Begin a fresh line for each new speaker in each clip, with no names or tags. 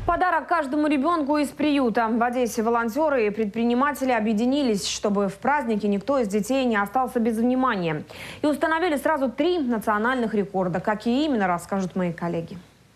Подарок каждому ребенку из приюта. В Одессе волонтеры и предприниматели объединились, чтобы в празднике никто из детей не остался без внимания. И установили сразу 3 национальных рекорда. Какие именно, расскажут мои коллеги.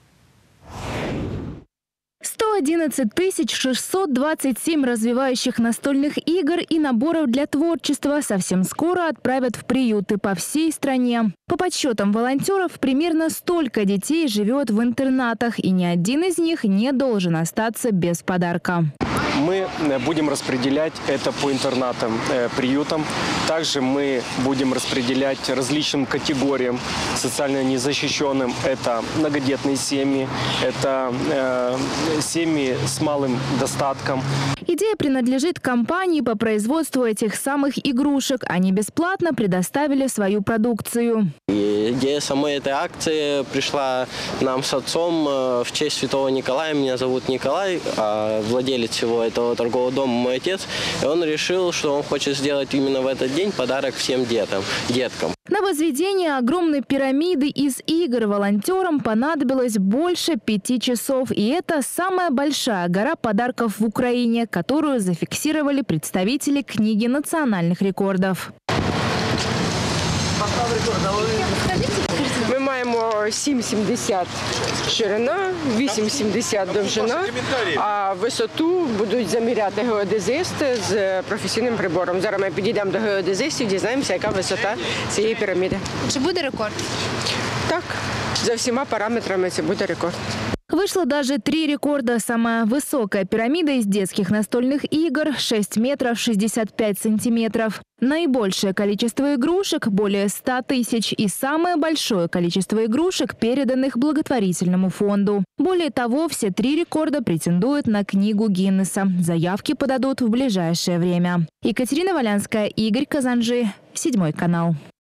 111 627 развивающих настольных игр и наборов для творчества совсем скоро отправят в приюты по всей стране. По подсчетам волонтеров, примерно столько детей живет в интернатах, и ни один из них не должен остаться без подарка.
Мы будем распределять это по интернатам, приютам. Также мы будем распределять различным категориям социально незащищенным. Это многодетные семьи, это семьи с малым достатком.
Идея принадлежит компании по производству этих самых игрушек. Они бесплатно предоставили свою продукцию.
Идея самой этой акции пришла нам с отцом в честь Святого Николая. Меня зовут Николай, а владелец всего этого торгового дома мой отец. И он решил, что он хочет сделать именно в этот день подарок всем деткам.
На возведение огромной пирамиды из игр волонтерам понадобилось больше 5 часов. И это самая большая гора подарков в Украине, которую зафиксировали представители книги национальных рекордов.
Ми маємо 7,70 ширина, 8,70 довжина, а висоту будуть заміряти геодезисти з професійним прибором. Зараз ми підійдемо до геодезистів, дізнаємося, яка висота цієї піраміди.
Чи буде рекорд?
Так, за всіма параметрами це буде рекорд.
Вышло даже 3 рекорда. Самая высокая пирамида из детских настольных игр – 6 метров 65 сантиметров. Наибольшее количество игрушек – более 100 тысяч. И самое большое количество игрушек, переданных благотворительному фонду. Более того, все 3 рекорда претендуют на книгу Гиннесса. Заявки подадут в ближайшее время. Екатерина Валянская, Игорь Казанжи, 7 канал.